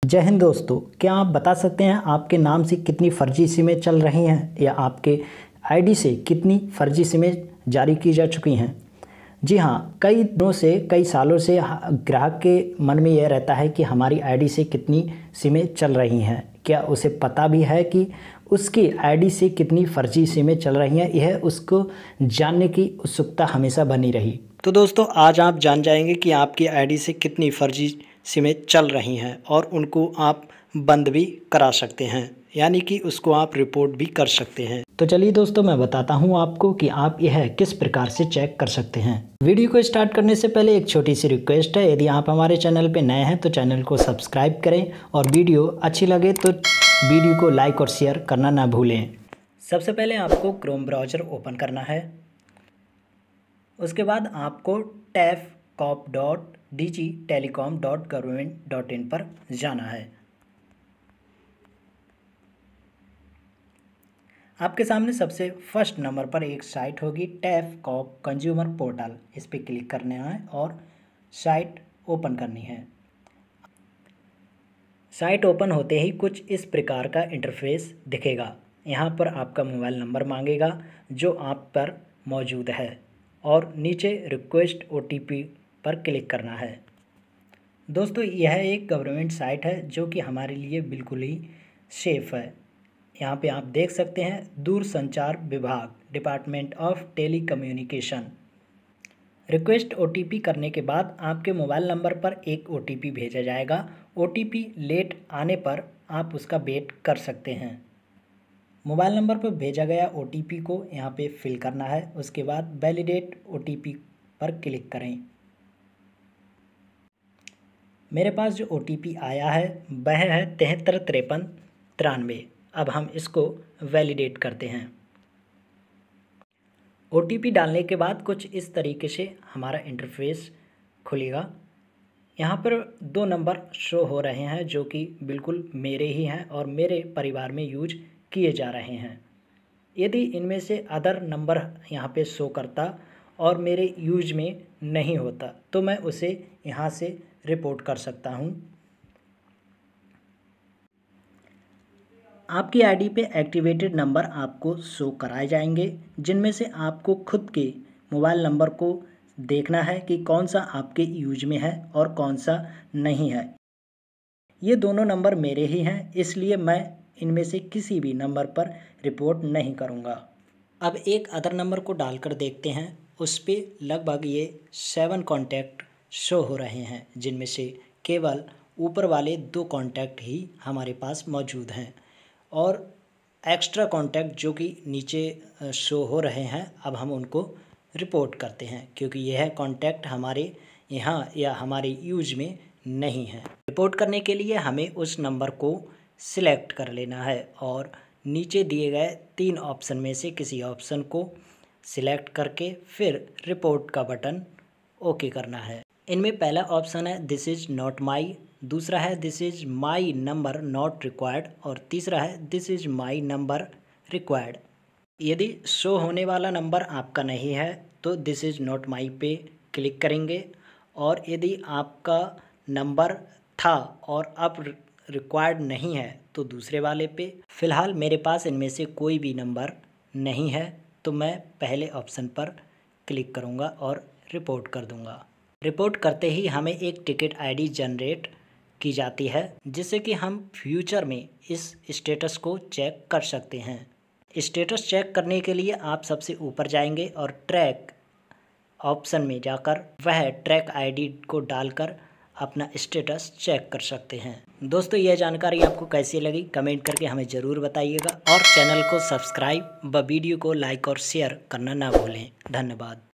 जय हिंद दोस्तों, क्या आप बता सकते हैं आपके नाम से कितनी फर्जी सिमें चल रही हैं या आपके आईडी से कितनी फर्जी सिमें जारी की जा चुकी हैं। जी हाँ, कई दिनों से कई सालों से ग्राहक के मन में यह रहता है कि हमारी आईडी से कितनी सिमें चल रही हैं। क्या उसे पता भी है कि उसकी आईडी से कितनी फर्जी सिमें चल रही हैं? यह उसको जानने की उत्सुकता हमेशा बनी रही। तो दोस्तों, आज आप जान जाएंगे कि आपकी आईडी से कितनी फर्जी सिमें चल रही हैं और उनको आप बंद भी करा सकते हैं, यानी कि उसको आप रिपोर्ट भी कर सकते हैं। तो चलिए दोस्तों, मैं बताता हूं आपको कि आप यह किस प्रकार से चेक कर सकते हैं। वीडियो को स्टार्ट करने से पहले एक छोटी सी रिक्वेस्ट है, यदि आप हमारे चैनल पर नए हैं तो चैनल को सब्सक्राइब करें और वीडियो अच्छी लगे तो वीडियो को लाइक और शेयर करना ना भूलें। सबसे पहले आपको क्रोम ब्राउज़र ओपन करना है। उसके बाद आपको tafcop.dgtelecom.government.in पर जाना है। आपके सामने सबसे फर्स्ट नंबर पर एक साइट होगी, टैफकॉप कंज्यूमर पोर्टल। इस पर क्लिक करना है और साइट ओपन करनी है। साइट ओपन होते ही कुछ इस प्रकार का इंटरफेस दिखेगा। यहाँ पर आपका मोबाइल नंबर मांगेगा जो आप पर मौजूद है और नीचे रिक्वेस्ट ओटीपी पर क्लिक करना है। दोस्तों, यह एक गवर्नमेंट साइट है जो कि हमारे लिए बिल्कुल ही सेफ़ है। यहाँ पे आप देख सकते हैं, दूरसंचार विभाग, department of telecommunication. Request OTP करने के बाद आपके मोबाइल नंबर पर एक ओटीपी भेजा जाएगा। ओटीपी लेट आने पर आप उसका वेट कर सकते हैं। मोबाइल नंबर पर भेजा गया ओटीपी को यहाँ पे फिल करना है। उसके बाद वैलिडेट ओटीपी पर क्लिक करें। मेरे पास जो ओटीपी आया है वह है 735393। अब हम इसको वैलिडेट करते हैं। ओटीपी डालने के बाद कुछ इस तरीके से हमारा इंटरफेस खुलेगा। यहाँ पर 2 नंबर शो हो रहे हैं जो कि बिल्कुल मेरे ही हैं और मेरे परिवार में यूज किए जा रहे हैं। यदि इनमें से अदर नंबर यहाँ पे शो करता और मेरे यूज में नहीं होता तो मैं उसे यहाँ से रिपोर्ट कर सकता हूँ। आपकी आईडी पे एक्टिवेटेड नंबर आपको शो कराए जाएंगे, जिनमें से आपको खुद के मोबाइल नंबर को देखना है कि कौन सा आपके यूज में है और कौन सा नहीं है। ये दोनों नंबर मेरे ही हैं, इसलिए मैं इनमें से किसी भी नंबर पर रिपोर्ट नहीं करूँगा। अब एक अदर नंबर को डालकर देखते हैं। उस पर लगभग ये 7 कॉन्टैक्ट शो हो रहे हैं, जिनमें से केवल ऊपर वाले 2 कॉन्टैक्ट ही हमारे पास मौजूद हैं और एक्स्ट्रा कॉन्टैक्ट जो कि नीचे शो हो रहे हैं, अब हम उनको रिपोर्ट करते हैं क्योंकि यह कॉन्टैक्ट हमारे यहाँ या हमारे यूज में नहीं है। रिपोर्ट करने के लिए हमें उस नंबर को सिलेक्ट कर लेना है और नीचे दिए गए 3 ऑप्शन में से किसी ऑप्शन को सिलेक्ट करके फिर रिपोर्ट का बटन ओके करना है। इनमें पहला ऑप्शन है दिस इज़ नॉट माई, दूसरा है this is my number not required और तीसरा है this is my number required. यदि शो होने वाला नंबर आपका नहीं है तो दिस इज़ नॉट माई पे क्लिक करेंगे और यदि आपका नंबर था और अब रिक्वायर्ड नहीं है तो दूसरे वाले पे। फ़िलहाल मेरे पास इनमें से कोई भी नंबर नहीं है तो मैं पहले ऑप्शन पर क्लिक करूँगा और रिपोर्ट कर दूँगा। रिपोर्ट करते ही हमें एक टिकट आईडी जनरेट की जाती है, जिससे कि हम फ्यूचर में इस स्टेटस को चेक कर सकते हैं। स्टेटस चेक करने के लिए आप सबसे ऊपर जाएंगे और ट्रैक ऑप्शन में जाकर वह ट्रैक आईडी को डालकर अपना स्टेटस चेक कर सकते हैं। दोस्तों, यह जानकारी आपको कैसी लगी कमेंट करके हमें ज़रूर बताइएगा और चैनल को सब्सक्राइब व वीडियो को लाइक और शेयर करना ना भूलें। धन्यवाद।